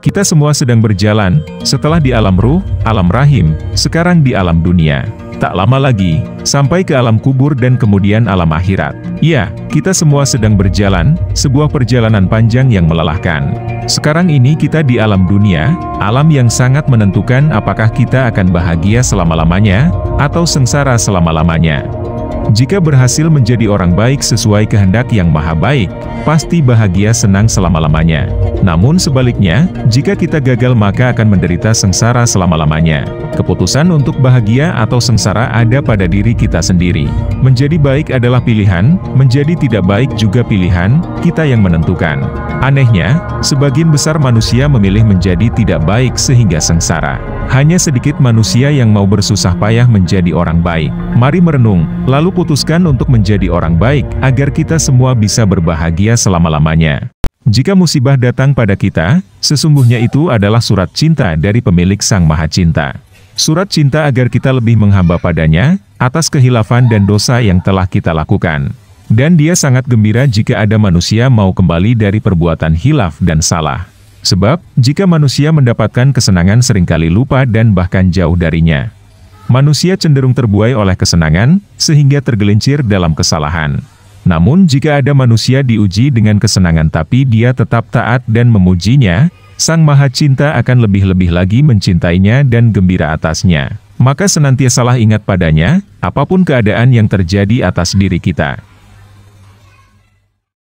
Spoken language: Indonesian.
Kita semua sedang berjalan, setelah di alam ruh, alam rahim, sekarang di alam dunia. Tak lama lagi, sampai ke alam kubur dan kemudian alam akhirat. Ya, kita semua sedang berjalan, sebuah perjalanan panjang yang melelahkan. Sekarang ini kita di alam dunia, alam yang sangat menentukan apakah kita akan bahagia selama-lamanya, atau sengsara selama-lamanya. Jika berhasil menjadi orang baik sesuai kehendak yang maha baik, pasti bahagia senang selama-lamanya. Namun sebaliknya, jika kita gagal maka akan menderita sengsara selama-lamanya. Keputusan untuk bahagia atau sengsara ada pada diri kita sendiri. Menjadi baik adalah pilihan, menjadi tidak baik juga pilihan, kita yang menentukan. Anehnya, sebagian besar manusia memilih menjadi tidak baik sehingga sengsara. Hanya sedikit manusia yang mau bersusah payah menjadi orang baik. Mari merenung, lalu putuskan untuk menjadi orang baik, agar kita semua bisa berbahagia selama-lamanya. Jika musibah datang pada kita, sesungguhnya itu adalah surat cinta dari pemilik Sang Maha Cinta. Surat cinta agar kita lebih menghamba padanya, atas kehilafan dan dosa yang telah kita lakukan. Dan dia sangat gembira jika ada manusia mau kembali dari perbuatan hilaf dan salah. Sebab, jika manusia mendapatkan kesenangan seringkali lupa dan bahkan jauh darinya. Manusia cenderung terbuai oleh kesenangan, sehingga tergelincir dalam kesalahan. Namun jika ada manusia diuji dengan kesenangan tapi dia tetap taat dan memujinya, Sang Maha Cinta akan lebih-lebih lagi mencintainya dan gembira atasnya. Maka senantiasalah ingat padanya, apapun keadaan yang terjadi atas diri kita.